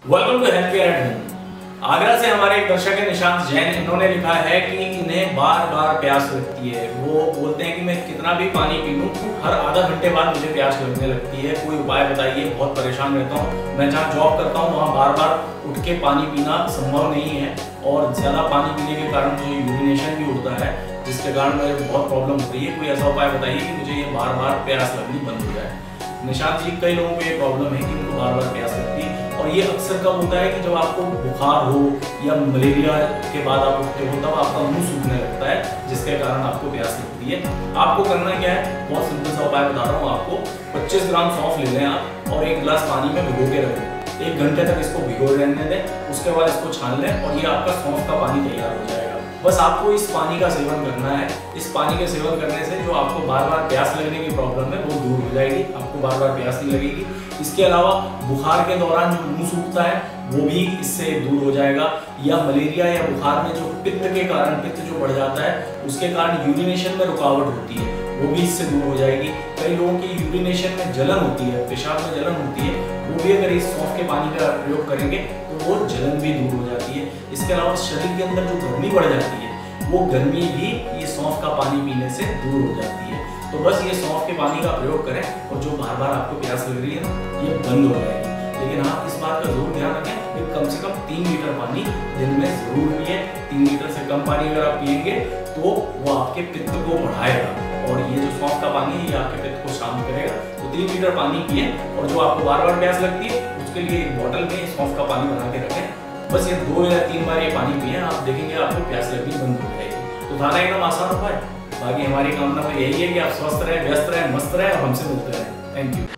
Welcome to health care at home. Agra से हमारे एक दर्शक है निशांत जैन, इन्होंने लिखा है कि इन्हें बार बार प्यास लगती है। वो बोलते हैं कि मैं कितना भी पानी पी लूं, हर आधा घंटे बाद मुझे प्यास लगने लगती है, कोई उपाय बताइए, बहुत परेशान रहता हूं। मैं जहां जॉब करता हूं वहां बार बार उठ के पानी पीना संभव नहीं है और ज़्यादा पानी पीने के कारण मुझे यूरिनेशन भी होता है, जिसके कारण मुझे बहुत प्रॉब्लम होती है। कोई ऐसा उपाय बताइए कि मुझे ये बार बार प्यास लगनी बंद हो जाए। निशांत जी, कई लोगों को ये प्रॉब्लम है कि उनको बार बार प्यास लगती है और ये अक्सर कब होता है कि जब आपको बुखार हो या मलेरिया के बाद आप उठते हो तब आपका मुंह सूखने लगता है, जिसके कारण आपको प्यास लगती है। आपको करना क्या है, बहुत सिंपल सा उपाय बता रहा हूँ आपको। 25 ग्राम सौंफ ले लें आप और 1 गिलास पानी में भिगो के रख दें। 1 घंटे तक इसको भिगो रहने दें, उसके बाद इसको छान लें और ये आपका सौंफ का पानी तैयार हो जाएगा। बस आपको इस पानी का सेवन करना है। इस पानी के सेवन करने से जो आपको बार बार प्यास लगने की प्रॉब्लम है वो दूर हो जाएगी, आपको बार बार प्यास नहीं लगेगी। इसके अलावा बुखार के दौरान जो मुंह सूखता है वो भी इससे दूर हो जाएगा, या मलेरिया या बुखार में जो पित्त के कारण, पित्त जो बढ़ जाता है उसके कारण यूरिनेशन में रुकावट होती है, वो भी इससे दूर हो जाएगी। कई लोगों की यूरिनेशन में जलन होती है, पेशाब में जलन होती है, वो भी अगर इस सौंफ के पानी का प्रयोग करेंगे तो वो जलन भी दूर हो जाती है। इसके अलावा शरीर के अंदर जो गर्मी बढ़ जाती है वो गर्मी भी ये सौंफ का पानी पीने से दूर हो जाती है। तो बस ये सौंफ के पानी का प्रयोग करें और जो बार बार आपको प्यास लग रही है ना, ये बंद हो जाएगी। लेकिन आप इस बात का जरूर ध्यान रखें कि कम से कम 3 लीटर पानी दिन में जरूर पिए। 3 लीटर से कम पानी अगर आप पिएंगे तो वो आपके पित्त को बढ़ाएगा और ये जो सौंफ का पानी है ये आपके पित्त को शांत करेगा। तो 3 लीटर पानी पिए और जो आपको बार बार प्यास लगती है उसके लिए एक बोतल में सौंफ का पानी बना के रखें। बस ये 2 या 3 बार ये पानी पिए, आप देखेंगे आपको प्यास लगनी बंद हो जाएगी। तो खाना एकदम आसान उपाय। बाकी हमारी कामना तो यही है कि आप स्वस्थ रहें, व्यस्त रहें, मस्त रहें और हमसे मिलते रहें। Thank you.